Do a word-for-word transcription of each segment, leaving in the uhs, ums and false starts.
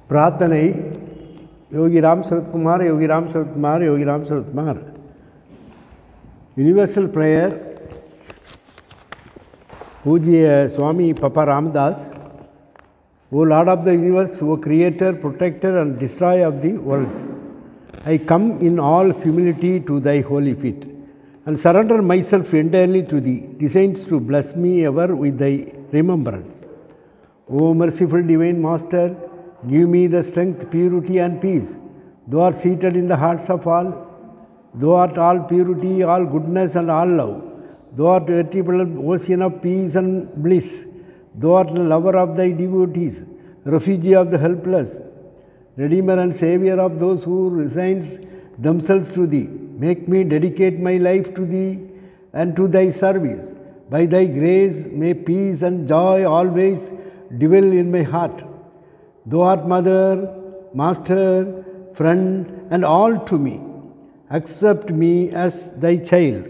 प्रार्थனை Yogi Ram Sharad Kumar Yogi Ram Sharad Kumar Yogi Ram Sharad Kumar universal prayer पूज्य स्वामी पापा Ramdas O Lord of the universe, O creator, protector and destroyer of the worlds, I come in all humility to thy holy feet and surrender myself entirely to thee, designed to bless me ever with thy remembrance. O merciful divine master, give me the strength, purity and peace. Thou art seated in the hearts of all. Thou art all purity, all goodness and all love. Thou art veritable ocean of peace and bliss. Thou art the lover of thy devotees, refugee of the helpless, redeemer and savior of those who resign themselves to thee. Make me dedicate my life to thee and to thy service. By thy grace may peace and joy always dwell in my heart. Thou art mother, master, friend and all to me. Accept me as thy child.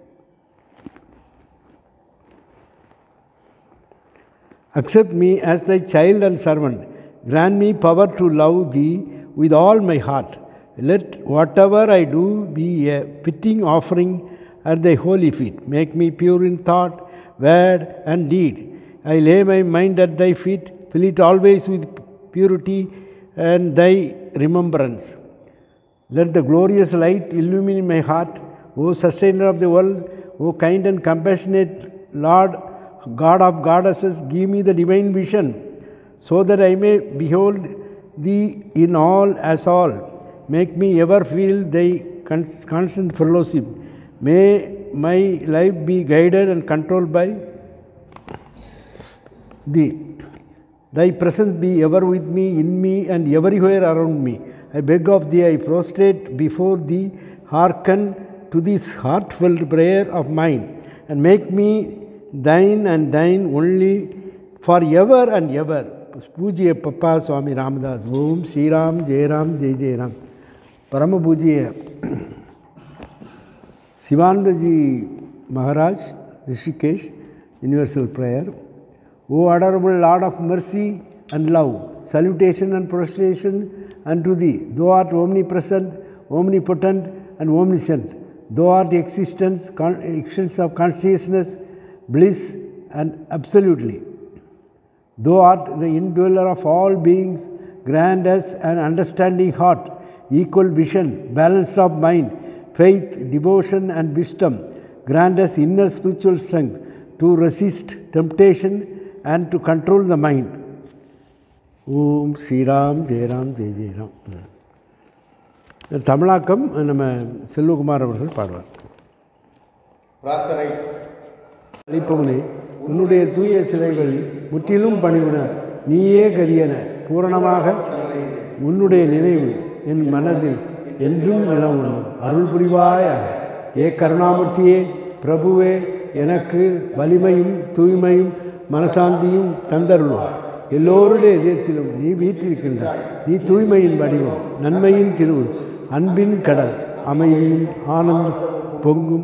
Accept me as thy child and servant. Grant me power to love thee with all my heart. Let whatever I do be a fitting offering at thy holy feet. Make me pure in thought, word and deed. I lay my mind at thy feet. Fill it always with purity and thy remembrance. Let the glorious light illumine my heart. O sustainer of the world, O kind and compassionate Lord, God of goddesses, give me the divine vision, so that I may behold thee in all as all. Make me ever feel thy constant fellowship. May my life be guided and controlled by thee. Thy presence be ever with me, in me, and everywhere around me. I beg of thee, I prostrate before thee, hearken to this heartfelt prayer of mine, and make me thine and thine only forever and ever. Pujya Papa Swami Ramdas. Om Shri Ram, Jai Ram, Jai Jai Ram. Parama Pujya Sivanandaji Maharaj, Rishikesh, Universal Prayer. O adorable Lord of mercy and love, salutation and prostration unto thee. Thou art omnipresent, omnipotent and omniscient. Thou art existence, con- existence of consciousness, bliss and absolutely. Thou art the indweller of all beings. Grant us an understanding heart, equal vision, balance of mind, faith, devotion and wisdom. Grant us inner spiritual strength to resist temptation and to control the mind. Om Shri Ram, Jai Ram, Jai Jai Ram. தமிழாக்கம் நம்ம செல்வகுமார் அவர்கள் பாடுவார். பிரார்த்தனை. அளிப்பவனே, உன்னுடைய தூய சிலைகளில் முற்றிலும் பணிவுட நீயே கதியென பூரணமாக உன்னுடைய நினைவு என் மனதில் என்றும் நிலவுணும். அருள் புரிவாயாக. ஏ கருணாமூர்த்தியே, பிரபுவே, எனக்கு வலிமையும் தூய்மையும் மனசாந்தியும் தந்தருள்வார். எல்லோருடைய இதயத்திலும் நீ வீற்றிருக்கின்றாய். நீ தூய்மையின் வடிவம், நன்மையின் திருவுரு, அன்பின் கடல், அமைதியும் ஆனந்தம் பொங்கும்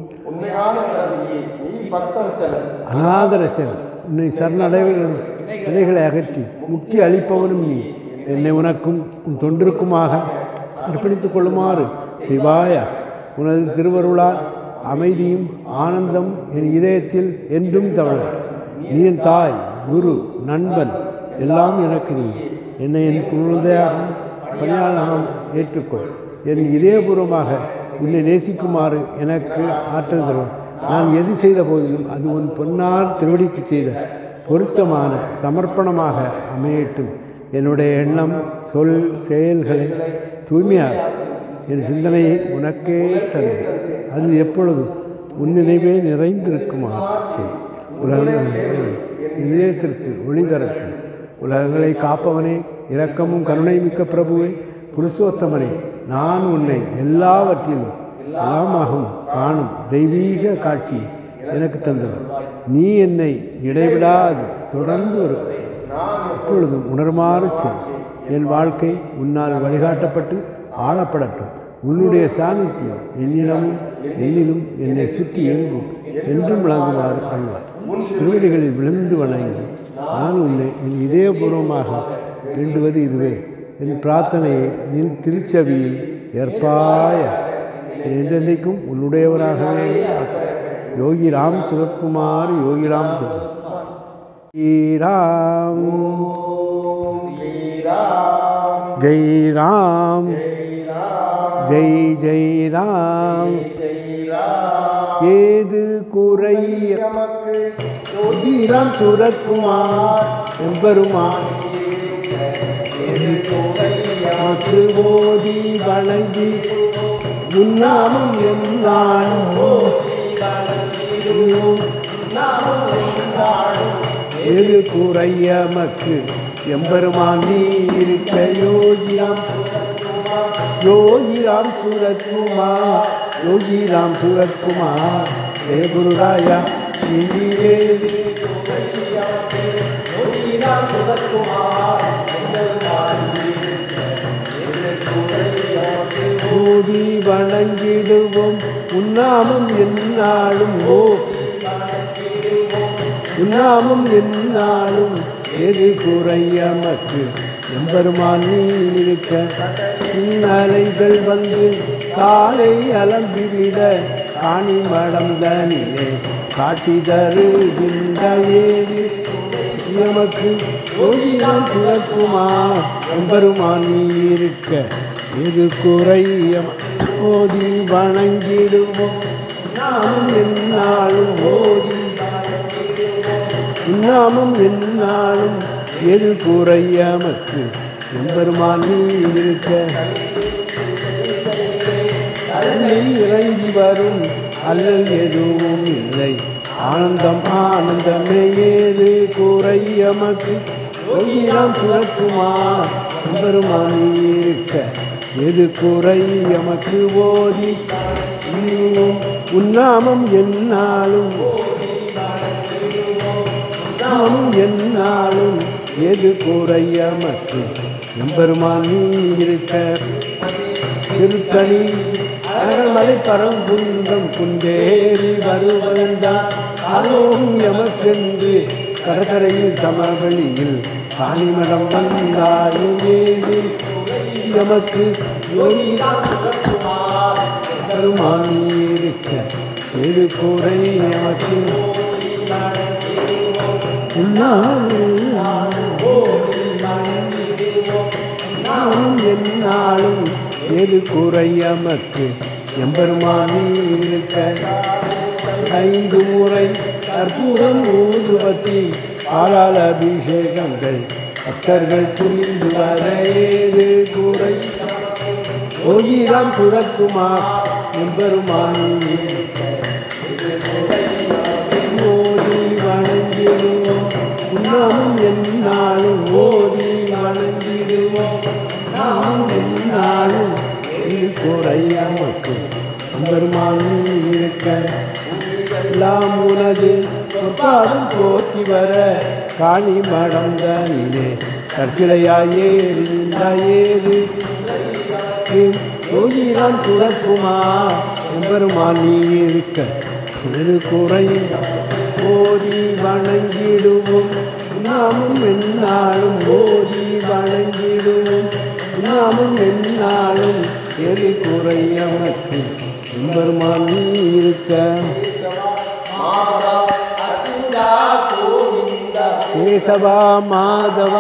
அநாதரச்சன். உன்னை சரணடைவர்களின் இலைகளை அகற்றி முக்தி அளிப்பவனும் நீ. என்னை உனக்கும் உன் தொண்டிற்குமாக அர்ப்பணித்துக் கொள்ளுமாறு செய்வாயா. உனது திருவருளால் அமைதியும் ஆனந்தம் என் இதயத்தில் என்றும் தவழ. நீ என் தாய், குரு, நண்பன், எல்லாம் எனக்கு நீ. என்னை என் குழந்தையாகவும் பணியாளராகவும் ஏற்றுக்கொள். என் இதயபூர்வமாக உன்னை நேசிக்குமாறு எனக்கு ஆற்றல் தருவார். நான் எது செய்த போதிலும் அது உன் பொன்னார் திருவடிக்கு செய்த பொருத்தமான சமர்ப்பணமாக அமையட்டும். என்னுடைய எண்ணம், சொல், செயல்களை தூய்மையாக என் சிந்தனையை உனக்கே தந்து அதில் எப்பொழுதும் உன் நினைவே நிறைந்திருக்குமாறு செய். உலகங்கள் இதயத்திற்கு ஒளி தரட்டும். உலகங்களை காப்பவனே, இரக்கமும் கருணை மிக்க பிரபுவே, புருஷோத்தமனே, நான் உன்னை எல்லாவற்றிலும் எல்லாமாகவும் காணும் தெய்வீக காட்சி எனக்கு தந்தவர். நீ என்னை இடைவிடாது தொடர்ந்து வரும் எப்பொழுதும் உணர்மாறு செய். என் வாழ்க்கை உன்னால் வழிகாட்டப்பட்டு ஆளப்படட்டும். உன்னுடைய சாநித்தியம் என்னிடமும் என்னிலும் என்னை சுற்றி எங்கும் என்றும் விளங்குமாறு அருள்வார். திருவடிகளில் விழுந்து வணங்கி நான் உன்னை என் இதயபூர்வமாக வேண்டுவது இதுவே. என் பிரார்த்தனையை நின் திருச்செவியில் ஏற்பாய என்றென்றைக்கும் உன்னுடையவராகவே யோகி ராம் சுரத்குமார் யோகி ராம் ஸ்ரீராம் ஜெய் ராம் ஜெய் ஜெய் ராம் ஏது குறை யோகி ராம் சுரத்குமார் எம்பெருமான் நமக்கு ஓதி வணங்கி உன்னாமும் என்னாலும் எது குறையமக்கு எம்பெருமான் நீ இருக்க யோகிராம் யோகிராம் சுரத்குமார் யோகிராம் சுரத்குமார் ஹே குருராயா நீயே யோகிராம் சுரத்குமார் ஓதி வணங்கிடுவோம் உன்னாமும் என்னாலும் ஓ உன்னாமும் என்னாலும் எது குறையமக்கு எம்பெருமான் நீ இருக்க அலைகள் வந்து காலை அலம்பிவிட காணி மடம் தனிலே காட்சி தருகின்ற ஏது எமக்கு யோகிராம் சுரத்குமார் எம்பெருமான் நீ இருக்க எது குறையம் ஓதி வணங்கிடுவோம் நாமும் என்னாலும் ஓதி நாமும் என்னாலும் எது குறையமக்கு எம்பெருமான் நீ இருக்க அருளில் இறங்கி வரும் அல்லல் எதுவும் இல்லை ஆனந்தம் ஆனந்தமே ஏது குறையமக்கு யோகிராம் சுரத்குமார் எம்பெருமான் நீ இருக்க எது குறை எமக்கு ஓதி உன்னாமம் என்னாலும் நாமும் என்னாலும் எது குறை எமக்கு எம்பெருமான் நீ இருக்க திருக்கணி அகமலை பரங்குன்றம் குந்தேறி வருவதென்றால் அரோம் எமக்கென்று கடற்கரையில் சமவெளியில் காணிமடம் வந்தாயும் ஏது எமக்கு பெருமான் இருக்க எது குறை எமக்கு நானும் என்னாலும் எது குறை எமக்கு எம்பெருமான் இருக்க ஐந்து முறை கற்பூரம் ஊதுபத்தி பாலால் அபிஷேகங்கள் பக்தர்கள் புரிந்து வர ஏது குறை யோகிராம் சுரத்குமார் எம்பெருமான் ஓதி வணங்கிடுவோம் உன்னாமும் என்னாலும் ஓதி வணங்கிடுவோம் நாமும் என்னாலும் இது குறை நமக்கு எம்பெருமான் இருக்க எல்லாம் உனது பாதம் போற்றி வர காணி மடம் தனிலே கற்சிலையாயேது யோகிராம் சுரத்குமார் எம்பெருமான் நீ இருக்க இது குறை ஓதி வணங்கிடுவோம் நாமும் என்னாலும் ஓதி வணங்கிடுவோம் நாமும் என்னாலும் எது குறை நமக்கு எம்பெருமான் நீ இருக்க கேசவா மாதவா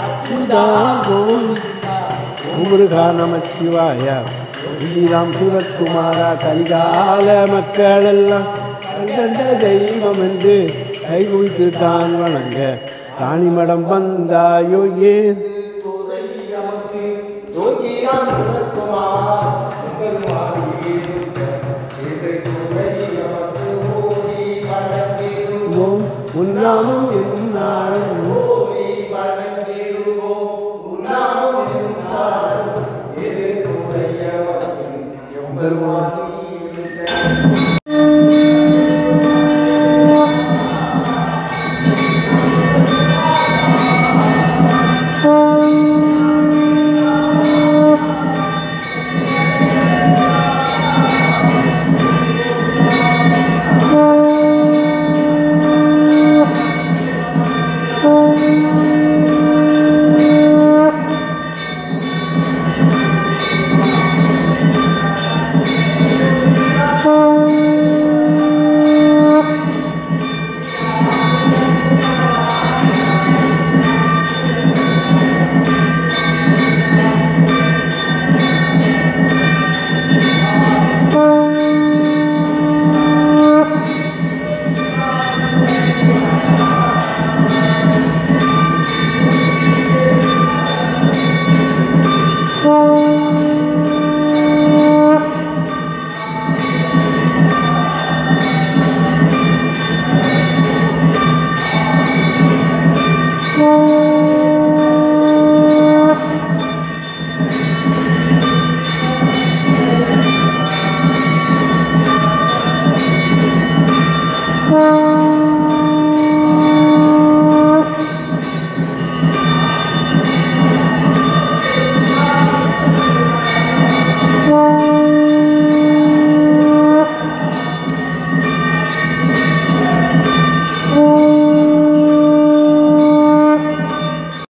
முருகா நம சிவாய யோகிராம் சுரத்குமாரா கலிகால மக்களெல்லாம் கண்ட தெய்வம் என்று கைகுவித்து தான் வணங்க காணிமடம் வந்தாயோ ஏன் உன்னாமும் என்னாலும் Amen.